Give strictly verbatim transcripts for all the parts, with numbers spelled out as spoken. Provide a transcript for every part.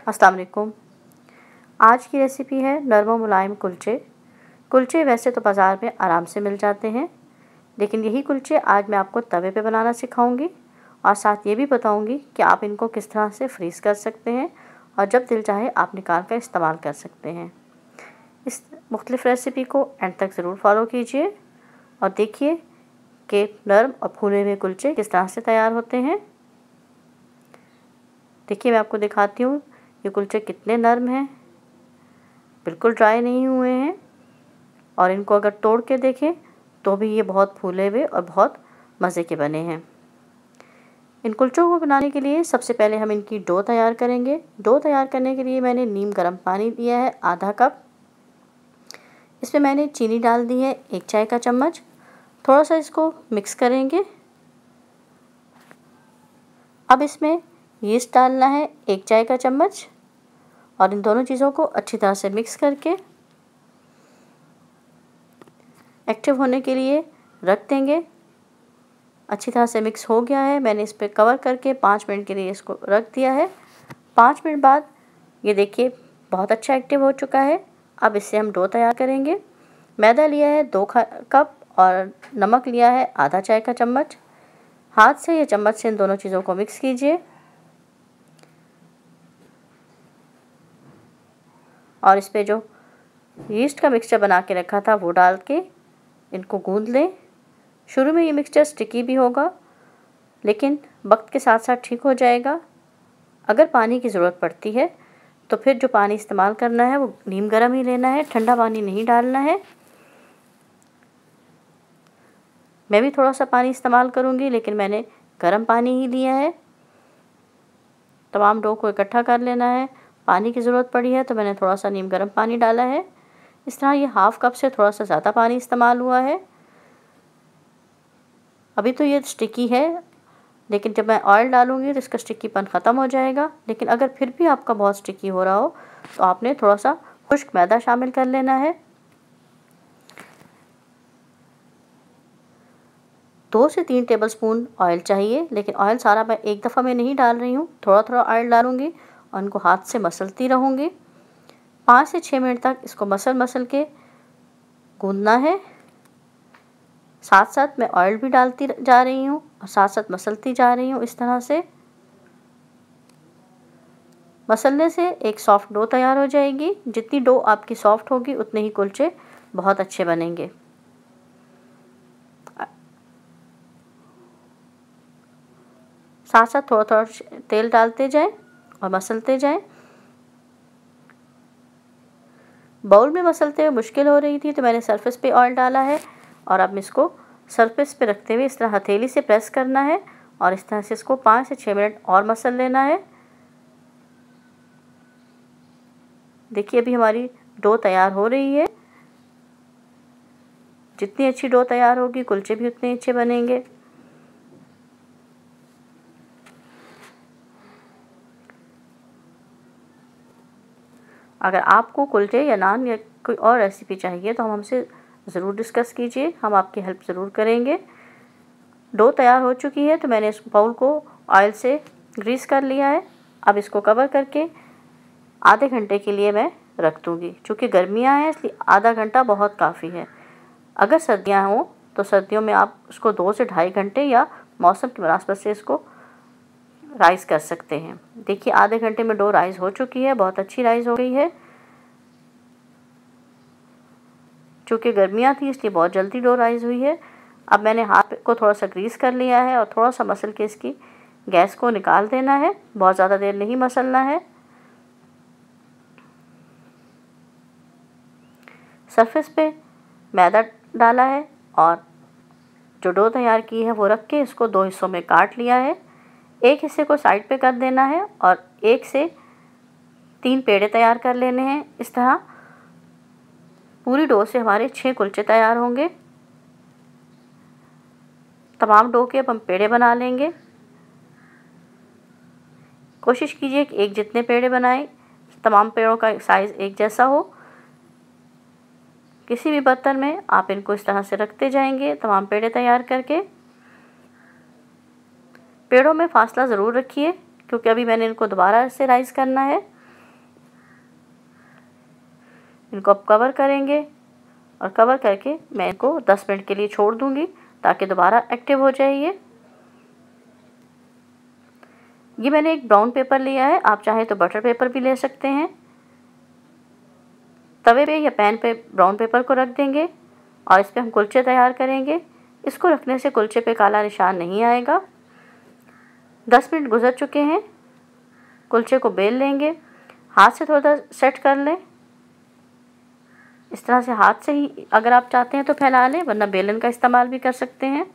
अस्सलाम वालेकुम। आज की रेसिपी है नरम व मुलायम कुलचे। कुलचे वैसे तो बाज़ार में आराम से मिल जाते हैं, लेकिन यही कुलचे आज मैं आपको तवे पे बनाना सिखाऊंगी और साथ ये भी बताऊंगी कि आप इनको किस तरह से फ्रीज़ कर सकते हैं और जब दिल चाहे आप निकाल कर इस्तेमाल कर सकते हैं। इस मुख्तलिफ़ रेसिपी को एंड तक ज़रूर फॉलो कीजिए और देखिए कि नरम और फूले हुए कुलचे किस तरह से तैयार होते हैं। देखिए मैं आपको दिखाती हूँ ये कुलचे कितने नरम हैं, बिल्कुल ड्राई नहीं हुए हैं और इनको अगर तोड़ के देखें तो भी ये बहुत फूले हुए और बहुत मज़े के बने हैं। इन कुलचों को बनाने के लिए सबसे पहले हम इनकी डो तैयार करेंगे। डो तैयार करने के लिए मैंने नीम गर्म पानी लिया है आधा कप। इसमें मैंने चीनी डाल दी है एक चाय का चम्मच। थोड़ा सा इसको मिक्स करेंगे। अब इसमें यीस्ट डालना है एक चाय का चम्मच और इन दोनों चीज़ों को अच्छी तरह से मिक्स करके एक्टिव होने के लिए रख देंगे। अच्छी तरह से मिक्स हो गया है। मैंने इस पर कवर करके पाँच मिनट के लिए इसको रख दिया है। पाँच मिनट बाद ये देखिए बहुत अच्छा एक्टिव हो चुका है। अब इससे हम डो तैयार करेंगे। मैदा लिया है दो कप और नमक लिया है आधा चाय का चम्मच। हाथ से या चम्मच से इन दोनों चीज़ों को मिक्स कीजिए और इस पे जो यीस्ट का मिक्सचर बना के रखा था वो डाल के इनको गूंद लें। शुरू में ये मिक्सचर स्टिकी भी होगा, लेकिन वक्त के साथ साथ ठीक हो जाएगा। अगर पानी की ज़रूरत पड़ती है तो फिर जो पानी इस्तेमाल करना है वो नीम गर्म ही लेना है, ठंडा पानी नहीं डालना है। मैं भी थोड़ा सा पानी इस्तेमाल करूँगी, लेकिन मैंने गर्म पानी ही लिया है। तमाम डो को इकट्ठा कर लेना है। पानी की ज़रूरत पड़ी है तो मैंने थोड़ा सा नीम गर्म पानी डाला है। इस तरह ये हाफ़ कप से थोड़ा सा ज़्यादा पानी इस्तेमाल हुआ है। अभी तो ये स्टिकी है, लेकिन जब मैं ऑयल डालूँगी तो इसका स्टिकीपन ख़त्म हो जाएगा। लेकिन अगर फिर भी आपका बहुत स्टिकी हो रहा हो तो आपने थोड़ा सा खुश्क मैदा शामिल कर लेना है। दो से तीन टेबलस्पून ऑयल चाहिए, लेकिन ऑयल सारा मैं एक दफ़ा में नहीं डाल रही हूँ, थोड़ा थोड़ा ऑयल डालूँगी और इनको हाथ से मसलती रहूँगी। पाँच से छः मिनट तक इसको मसल मसल के गूंदना है। साथ साथ मैं ऑयल भी डालती जा रही हूँ और साथ साथ मसलती जा रही हूँ। इस तरह से मसलने से एक सॉफ्ट डो तैयार हो जाएगी। जितनी डो आपकी सॉफ्ट होगी उतने ही कुलचे बहुत अच्छे बनेंगे। साथ साथ थोड़ा थोड़ा तेल डालते जाएं और मसलते जाएं। बाउल में मसलते हुए मुश्किल हो रही थी तो मैंने सरफेस पे ऑयल डाला है और अब इसको सरफेस पे रखते हुए इस तरह हथेली से प्रेस करना है और इस तरह से इसको पाँच से छः मिनट और मसल लेना है। देखिए अभी हमारी डो तैयार हो रही है। जितनी अच्छी डो तैयार होगी कुलचे भी उतने अच्छे बनेंगे। अगर आपको कुलचे या नान या कोई और रेसिपी चाहिए तो हम हमसे ज़रूर डिस्कस कीजिए, हम आपकी हेल्प ज़रूर करेंगे। डो तैयार हो चुकी है तो मैंने इस बाउल को ऑयल से ग्रीस कर लिया है। अब इसको कवर करके आधे घंटे के लिए मैं रख दूँगी। चूँकि गर्मियाँ हैं इसलिए आधा घंटा बहुत काफ़ी है। अगर सर्दियाँ हों तो सर्दियों में आप उसको दो से ढाई घंटे या मौसम की मुनासबत से इसको राइस कर सकते हैं। देखिए आधे घंटे में डो राइस हो चुकी है, बहुत अच्छी राइस हो गई है। चूँकि गर्मियाँ थी इसलिए बहुत जल्दी डो राइस हुई है। अब मैंने हाथ को थोड़ा सा ग्रीस कर लिया है और थोड़ा सा मसल के इसकी गैस को निकाल देना है। बहुत ज़्यादा देर नहीं मसलना है। सरफेस पे मैदा डाला है और जो डो तैयार की है वो रख के इसको दो हिस्सों में काट लिया है। एक हिस्से को साइड पे कर देना है और एक से तीन पेड़े तैयार कर लेने हैं। इस तरह पूरी डो से हमारे छः कुलचे तैयार होंगे। तमाम डो के अब हम पेड़े बना लेंगे। कोशिश कीजिए कि एक जितने पेड़े बनाएं तमाम पेड़ों का साइज़ एक जैसा हो। किसी भी बर्तन में आप इनको इस तरह से रखते जाएंगे तमाम पेड़े तैयार करके। पेड़ों में फासला ज़रूर रखिए क्योंकि अभी मैंने इनको दोबारा से राइस करना है। इनको अब कवर करेंगे और कवर करके मैं इनको दस मिनट के लिए छोड़ दूँगी ताकि दोबारा एक्टिव हो जाए। ये ये मैंने एक ब्राउन पेपर लिया है, आप चाहें तो बटर पेपर भी ले सकते हैं। तवे पे या पैन पे ब्राउन पेपर को रख देंगे और इस पे हम कुलचे तैयार करेंगे। इसको रखने से कुलचे पे काला निशान नहीं आएगा। दस मिनट गुजर चुके हैं। कुलचे को बेल लेंगे, हाथ से थोड़ा सेट कर लें। इस तरह से हाथ से ही अगर आप चाहते हैं तो फैला लें, वरना बेलन का इस्तेमाल भी कर सकते हैं।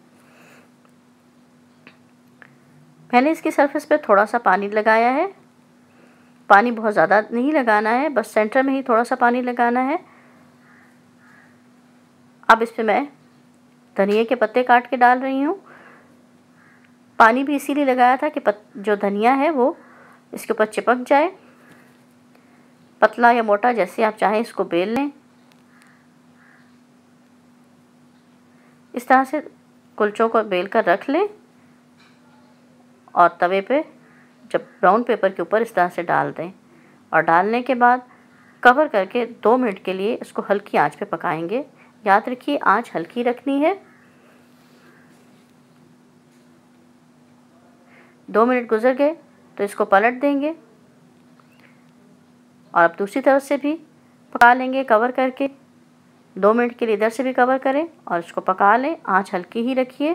मैंने इसकी सरफेस पे थोड़ा सा पानी लगाया है। पानी बहुत ज़्यादा नहीं लगाना है, बस सेंटर में ही थोड़ा सा पानी लगाना है। अब इस पे मैं धनिया के पत्ते काट के डाल रही हूँ। पानी भी इसीलिए लगाया था कि पत, जो धनिया है वो इसके ऊपर चिपक जाए। पतला या मोटा जैसे आप चाहें इसको बेल लें। इस तरह से कुलचों को बेल कर रख लें और तवे पे जब ब्राउन पेपर के ऊपर इस तरह से डाल दें और डालने के बाद कवर करके दो मिनट के लिए इसको हल्की आंच पे पकाएंगे। याद रखिए आंच हल्की रखनी है। दो मिनट गुजर गए तो इसको पलट देंगे और अब दूसरी तरफ से भी पका लेंगे कवर करके। दो मिनट के लिए इधर से भी कवर करें और इसको पका लें। आंच हल्की ही रखिए।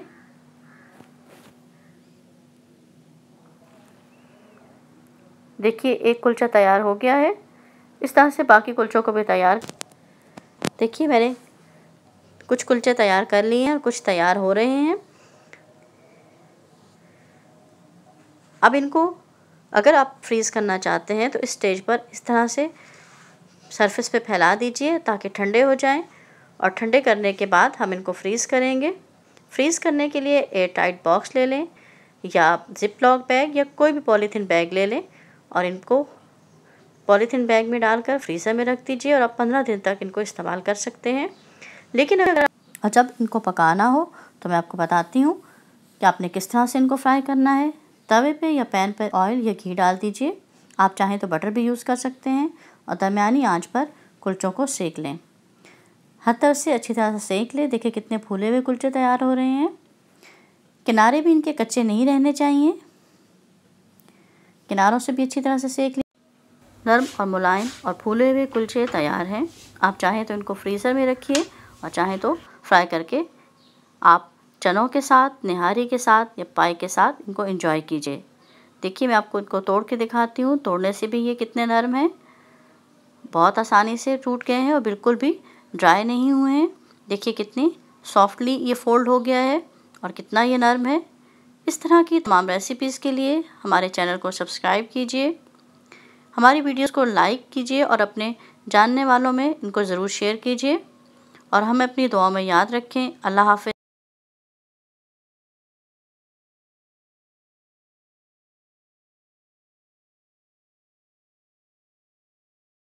देखिए एक कुलचा तैयार हो गया है। इस तरह से बाकी कुलचों को भी तैयार। देखिए मैंने कुछ कुलचे तैयार कर लिए हैं और कुछ तैयार हो रहे हैं। अब इनको अगर आप फ्रीज़ करना चाहते हैं तो इस स्टेज पर इस तरह से सरफेस पे फैला दीजिए ताकि ठंडे हो जाएं और ठंडे करने के बाद हम इनको फ्रीज़ करेंगे। फ्रीज़ करने के लिए एयर टाइट बॉक्स ले लें या जिप लॉक बैग या कोई भी पॉलीथीन बैग ले लें और इनको पॉलीथीन बैग में डालकर फ्रीज़र में रख दीजिए और आप पंद्रह दिन तक इनको इस्तेमाल कर सकते हैं। लेकिन अगर और जब इनको पकाना हो तो मैं आपको बताती हूँ कि आपने किस तरह से इनको फ्राई करना है। तवे पे या पैन पर ऑयल या घी डाल दीजिए। आप चाहें तो बटर भी यूज़ कर सकते हैं और दरमियानी आंच पर कुलचों को सेक लें। हर तरफ से अच्छी तरह से सेक लें। देखिए कितने फूले हुए कुलचे तैयार हो रहे हैं। किनारे भी इनके कच्चे नहीं रहने चाहिए। किनारों से भी अच्छी तरह से सेक लें। नरम और मुलायम और फूले हुए कुलचे तैयार हैं। आप चाहें तो इनको फ्रीज़र में रखिए और चाहें तो फ्राई करके आप चनों के साथ, निहारी के साथ या पाई के साथ इनको एंजॉय कीजिए। देखिए मैं आपको इनको तोड़ के दिखाती हूँ। तोड़ने से भी ये कितने नरम हैं, बहुत आसानी से टूट गए हैं और बिल्कुल भी ड्राई नहीं हुए हैं। देखिए कितनी सॉफ्टली ये फोल्ड हो गया है और कितना ये नरम है। इस तरह की तमाम रेसिपीज़ के लिए हमारे चैनल को सब्सक्राइब कीजिए, हमारी वीडियोस को लाइक कीजिए और अपने जानने वालों में इनको ज़रूर शेयर कीजिए और हमें अपनी दुआ में याद रखें। अल्लाह हाफ़िज़।